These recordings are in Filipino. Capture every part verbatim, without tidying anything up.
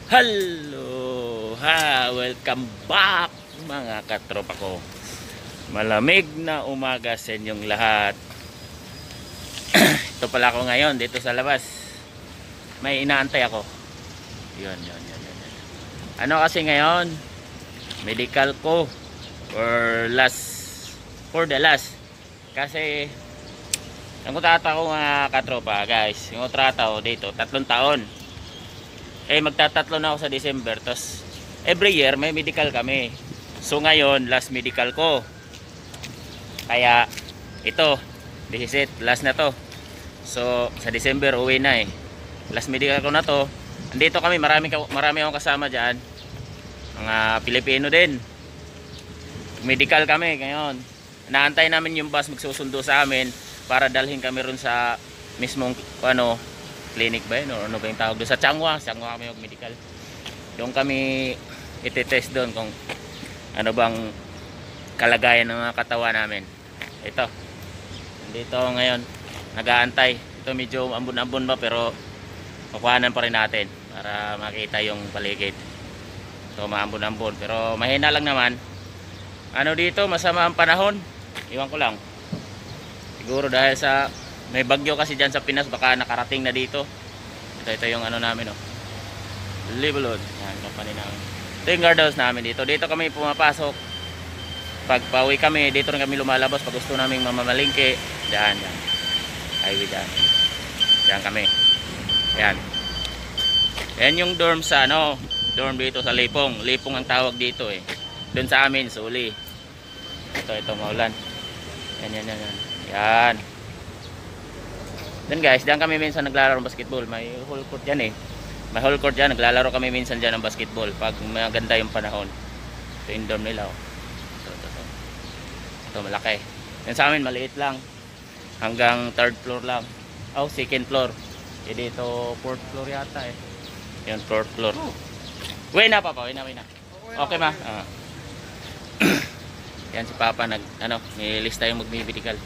Hello! Ha! Welcome back mga katropa ko. Malamig na umaga sa inyong lahat. Ito pala ako ngayon dito sa labas. May inaantay ako. Yun, yun, yun, yun. Ano kasi ngayon? Medical ko. For last, for the last. Kasi ang kontrata ko mga katropa guys, yung kontrata ko dito, tatlong taon. Eh magtatatlo na ako sa December. Tapos every year may medical kami. So ngayon last medical ko. Kaya ito this is it, last na to. So sa December uwi na eh. Last medical ko na to. Andito kami, marami, marami akong kasama dyan. Mga Pilipino din. Medical kami ngayon. Naantay namin yung bus magsusundo sa amin para dalhin kami ron sa mismong ano, clinic ba yun? O ano ba yung tawag doon? Sa Changwa. Changwa kami yung medical. Yung kami iti-test doon kung ano bang kalagayan ng mga katawan namin. Ito. Nandito ngayon. Nag-aantay. Ito medyo ambon-ambon ba pero kukuhanan pa rin natin para makita yung paligid. Ito maambon-ambon. Pero mahina lang naman. Ano dito? Masama ang panahon. Iwan ko lang. Siguro dahil sa may bagyo kasi dyan sa Pinas, baka nakarating na dito. Ito, ito yung ano namin, oh. Libalod. Yan, company namin. Ito yung guardhouse namin dito. Dito kami pumapasok. Pag pauwi kami, dito rin kami lumalabas. Pag gusto naming mamamalingke, dyan, dyan. Highway dyan. Dyan kami. Yan. Yan yung dorm sa, ano, dorm dito sa Lipong. Lipong ang tawag dito, eh. Doon sa amin, Suli. Ito, ito, maulan. Yan, yan, yan, yan. Yan. Then guys, diyan kami minsan naglalaro ng basketball. May whole court dyan eh. May whole court dyan. Naglalaro kami minsan dyan ng basketball pag maganda yung panahon. Ito yung dorm nila, oh. Ito, ito, ito. Ito malaki. Yan sa amin maliit lang. Hanggang third floor lang. Oh, second floor. E dito fourth floor yata eh. Yan, fourth floor. Uwi na papa, uwi na, uwi na. Okay ma. Ah. Yan si papa nag, ano, may lista yung magmimedical.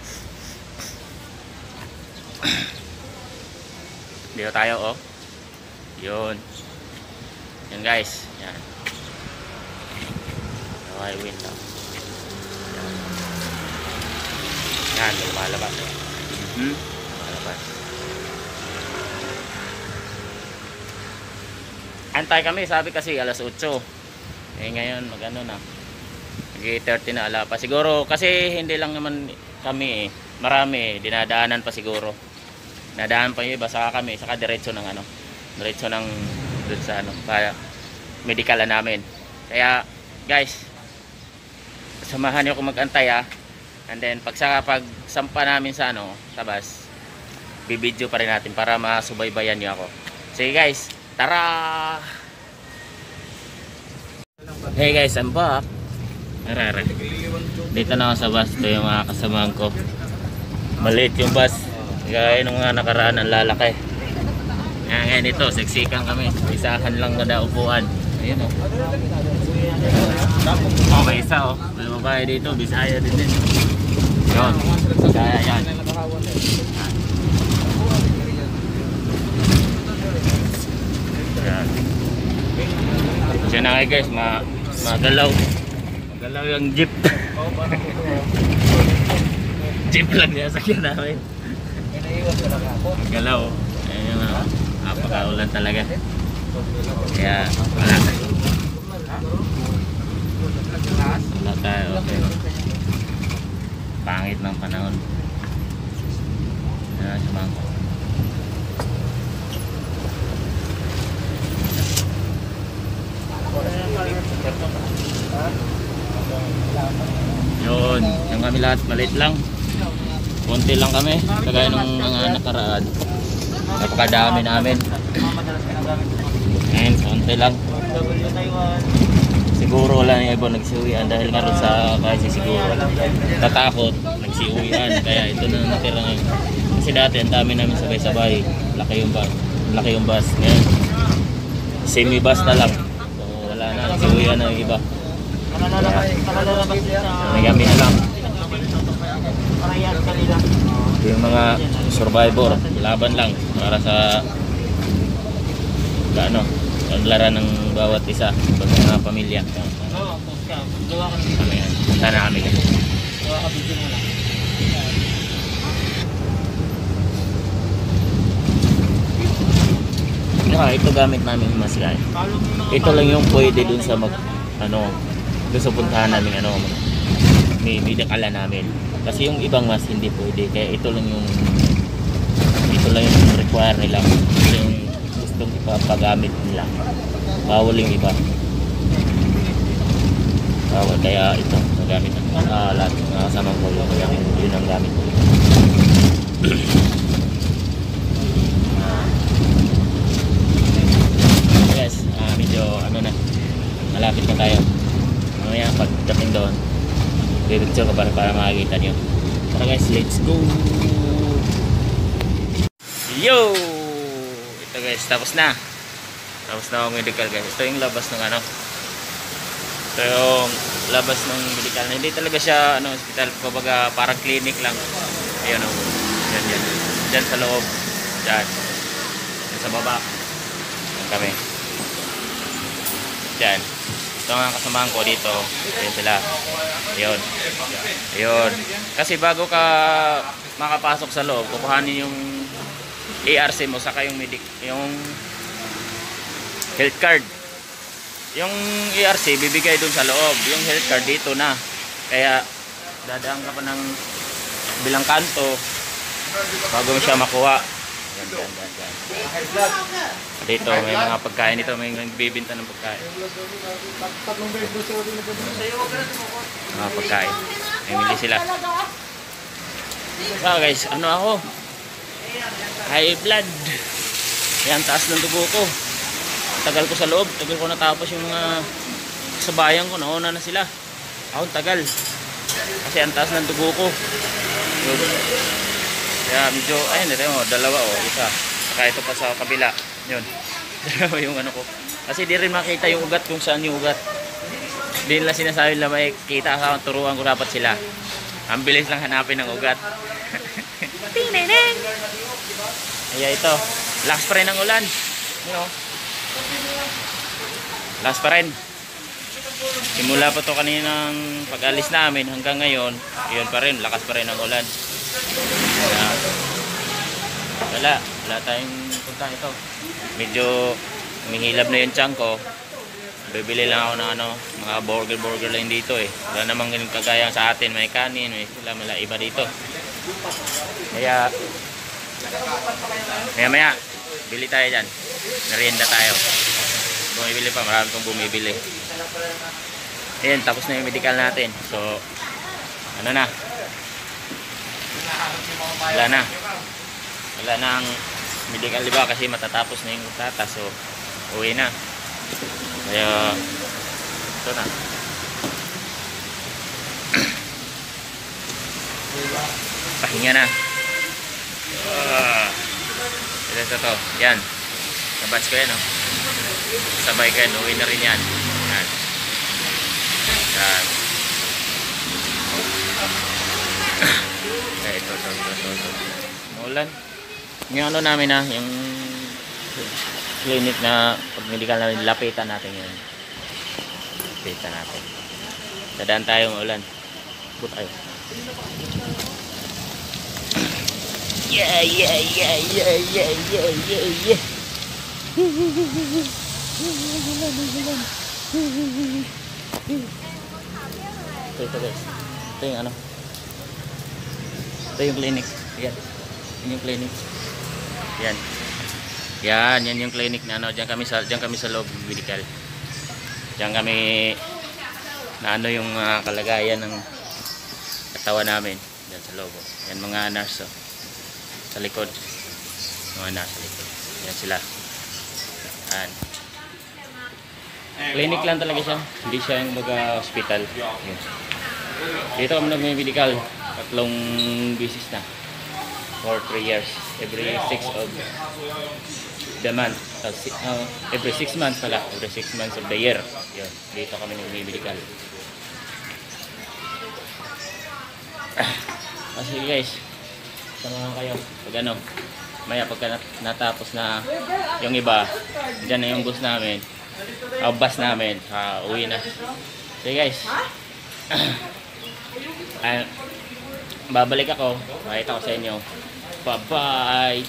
Dito tayo, oh. Yun. Yan guys. Yan. Okay, win lang. Yan. Yan, lumalabas. Mm-hmm. Lumalabas. Antay kami, sabi kasi alas otso. Eh ngayon, mag-ano na. mag-eight thirty na ala pa. Siguro, kasi hindi lang naman kami eh. Marami eh. Dinadaanan pa siguro. Nadaan pa yung iba, saka kami, saka diretso ng ano, diretso ng dun sa ano, para medical na namin. Kaya guys, samahan niyo ako mag-antay ha. And then pag saka pag sampa namin sa ano, tabas, bibidyo pa rin natin para masubaybayan niyo ako. Sige guys, tara! Hey guys, I'm back. Arara. Dito na ako sa bus, ito yung mga kasamahan ko. Maliit yung bus. Gaya nung nga nakaraan ang lalaki. Ngayon ito, seksikan kami. Isahan lang na upuan. Ayun o. Oh. Oh, may isa o. Oh. May babae dito, Bisaya din din. Yun. Bisaya yan. Yan. Siya na kayo guys, ma magalaw. Magalaw yung jeep. Jeep lang niya sakyan namin. Galaw. Ayun yung uh, napakaulan talaga. Kaya wala. Wala tayo. Okay. Pangit ng panahon. Ayan, sumang. Yun. Yung kami lahat maliit lang. Konti lang kami, kagaya nung mga nakaraan. Napakadami namin. Ngayon, konti lang. Siguro wala na iba nagsiuwian dahil nga rin sa kasi siguro tatakot, nagsiuwian. Kaya ito na natira ngayon. Kasi dati ang dami namin sabay-sabay. Laki yung bus. Laki yung bus. Ngayon, semi-bus na lang. So wala na, nagsiuwian na yung iba. May kami na lang. Yung mga survivor, laban lang para sa ano, paglaran ng bawat isa, pag mga pamilya. Oo, post ka. Gawa ka ng Kami yan. Sana kami yan. gawa ka video mo lang. Ah, ito gamit namin mas guys. Follow mo yung mga Ito lang yung pwede dun sa mag ano, dun sa puntahan namin ano, may bidakala namin. Kasi yung ibang mas hindi pwede. Kaya ito lang yung ito lang yung require nila. Ito yung gustong ipapagamit nila. Bawal yung iba. Bawal. Kaya ito, nagamit ng uh, lahat ng uh, kasamang ko yun. Kaya yun ang gamit ko. Yes, uh, medyo ano na, malapit na tayo. Mamaya pagdating doon, picture ko para, para makikita nyo. Tara guys, let's go! Yo! Ito guys, tapos na. Tapos na ang medical guys. Ito yung labas ng ano. Ito yung labas ng medical. Hindi talaga siya ano, hospital. Kumbaga parang clinic lang. Ayun o. Yan, yan. Diyan sa loob. Diyan. Diyan sa baba. Diyan kami. Diyan. Ito ang kasamahan ko dito. Ayun sila. Ayun. Ayun. Kasi bago ka makapasok sa loob, kukuhanin yung A R C mo saka yung medic, yung health card. Yung A R C bibigay dun sa loob, yung health card dito na. Kaya dadaan ka pa ng bilang kanto bago mo siya makuha. Yan, yan, yan, yan. Dito may mga pagkain dito, may nagbibenta ng pagkain. Mga pagkain. May sila. So guys, ano ako? High blood. Yan, taas ng dugo ko. Tagal ko sa loob. Tagal ko natapos yung mga kasabayan ko. Nauna na sila. Ako tagal. Kasi ang taas ng dugo ko. Kaya medyo, ayun, ito mo, dalawa o, isa. Saka ito pa sa kabila. Yun. Dalawa yung ano ko. Kasi di rin makita yung ugat kung saan yung ugat. Di nila sinasabi na may kita sa turuan ko dapat sila. Ang bilis lang hanapin ng ugat. Ting-neng-neng! Kaya ito, lakas pa rin ang ulan. You know? Lakas pa rin. Simula pa to kaninang pag-alis namin hanggang ngayon, yun pa rin, lakas pa rin ang ulan. Kaya, wala, wala tayong punta ito. Medyo umihilab na yung tiyan ko. Bibili lang ako ng ano, mga burger-burger lang dito eh. Wala namang ganun kagaya sa atin, may kanin, may sila, mala iba dito. Kaya, maya maya, bili tayo dyan. Merienda tayo. Bumibili pa, marami kong bumibili. Ayan, tapos na yung medical natin. So, ano na? Wala na. Wala na ang medical, diba? Kasi matatapos na yung tata. So, uwi na. Kaya, ito na. Pahinga na. Uh, ito, ito, ito. Yan. Sabats ko yan, oh. Sabay ka yan. Uwi na rin yan. Yan. Yan. Eh, ito, ito, ito, ito, ito. Maulan. Yung ano namin na, yung clinic na pag medical namin, lapitan natin yun. Lapitan natin. Dadaan tayo maulan. But tayo. Yeah, yeah, yeah, yeah, yeah, yeah, yeah, yeah. Ito, ito guys. Ito yung ano. Ito yung clinic. Yan. Yan yung clinic. Yan. Yan, yan yung clinic na ano. Diyan kami sa, diyan kami sa loob medical. Diyan kami na ano yung uh, kalagayan ng katawan namin. Diyan sa loob. Yan mga nurse. Oh. Sa likod. Mga nurse sa likod. Yan sila. Yan. Clinic lang talaga siya. Hindi siya yung mga hospital. Yan. Dito kami nag-medical. Tatlong bisis na. For three years. Every six of the month. Uh, si, uh, every six months pala. Every six months of the year. Yan. Dito kami nag-medical. Ah, sige guys. Sama kayo. Pag ano. Maya pagka nat- natapos na yung iba, dyan na yung bus namin. O bus namin. Uh, uwi na. Okay guys. Ay, babalik ako. Makita ko sa inyo. Bye-bye.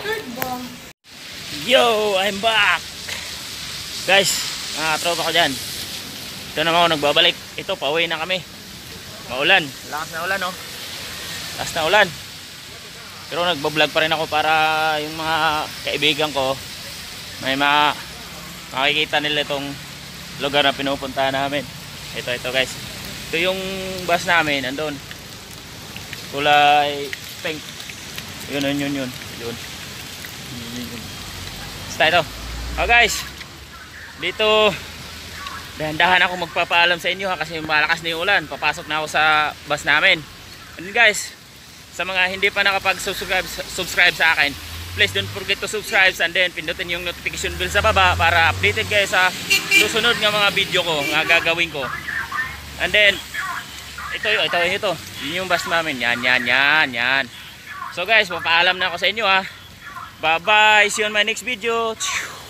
Yo, I'm back. Guys, mga tropa ko dyan. Ito naman ako nagbabalik. Ito, pauwi na kami. Maulan. Lakas na ulan, oh. Lakas na ulan. Pero nagbablog pa rin ako para yung mga kaibigan ko may ma makikita nila itong lugar na pinupuntahan namin. Ito, ito guys. Ito yung bus namin, andun. Kulay pink. Yun, yun, yun, yun. Yun. Yun, yun. Basta ito. Oh guys, dito dahan-dahan ako magpapaalam sa inyo ha, kasi malakas na yung ulan. Papasok na ako sa bus namin. And guys, sa mga hindi pa nakapag-subscribe subscribe sa akin, please don't forget to subscribe and then pindutin yung notification bell sa baba para updated kayo sa susunod ng mga video ko nga gagawin ko. And then ito, ito, ito. Yun yung bus namin. Yan, yan, yan, yan. So guys, papaalam na ako sa inyo ha. Bye bye. See you on my next video.